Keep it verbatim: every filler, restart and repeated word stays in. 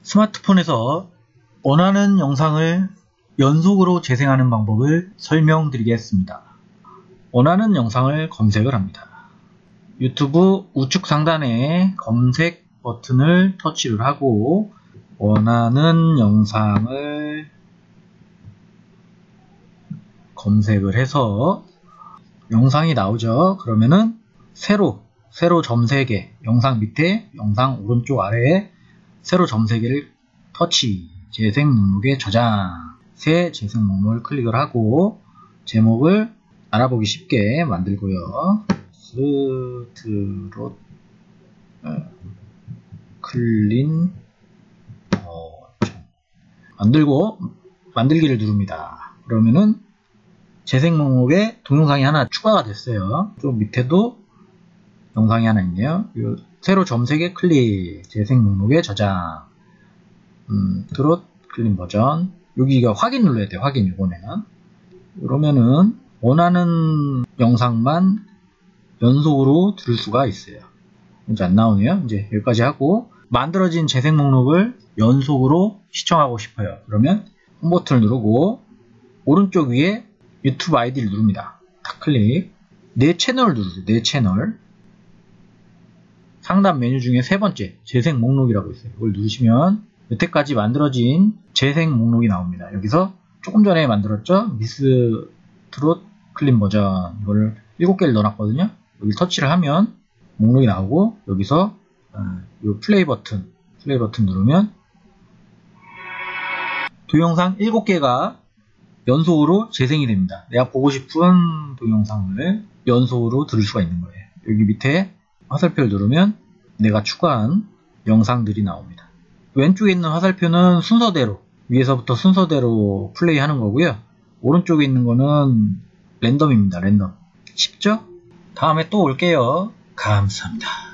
스마트폰에서 원하는 영상을 연속으로 재생하는 방법을 설명드리겠습니다. 원하는 영상을 검색을 합니다. 유튜브 우측 상단에 검색 버튼을 터치를 하고 원하는 영상을 검색을 해서 영상이 나오죠. 그러면은 세로 세로 점 세 개, 영상 밑에 영상 오른쪽 아래에 세로 점 세 개를 터치, 재생 목록에 저장, 새 재생 목록을 클릭을 하고 제목을 알아보기 쉽게 만들고요. 스트롯 클린 버전 만들고 만들기를 누릅니다. 그러면은 재생 목록에 동영상이 하나 추가가 됐어요. 좀 밑에도 영상이 하나 있네요. 요 세로 점 세 개 클릭, 재생 목록에 저장, 음, 트롯 클린 버전. 여기가 확인 눌러야 돼요. 확인. 이번에는 그러면은 원하는 영상만 연속으로 들을 수가 있어요. 이제 안 나오네요. 이제 여기까지 하고 만들어진 재생 목록을 연속으로 시청하고 싶어요. 그러면 홈 버튼을 누르고 오른쪽 위에 유튜브 아이디를 누릅니다. 탁 클릭. 내 채널을 누르세요. 내 채널. 상단 메뉴 중에 세 번째 재생 목록이라고 있어요. 이걸 누르시면 여태까지 만들어진 재생 목록이 나옵니다. 여기서 조금 전에 만들었죠? 미스 트롯 클린 버전 이거를 일곱 개를 넣어놨거든요. 여기 터치를 하면 목록이 나오고 여기서 이 플레이 버튼 플레이 버튼 누르면 동영상 일곱 개가 연속으로 재생이 됩니다. 내가 보고 싶은 동영상을 연속으로 들을 수가 있는 거예요. 여기 밑에 화살표를 누르면 내가 추가한 영상들이 나옵니다. 왼쪽에 있는 화살표는 순서대로 위에서부터 순서대로 플레이하는 거고요. 오른쪽에 있는 거는 랜덤입니다. 랜덤. 쉽죠? 다음에 또 올게요. 감사합니다.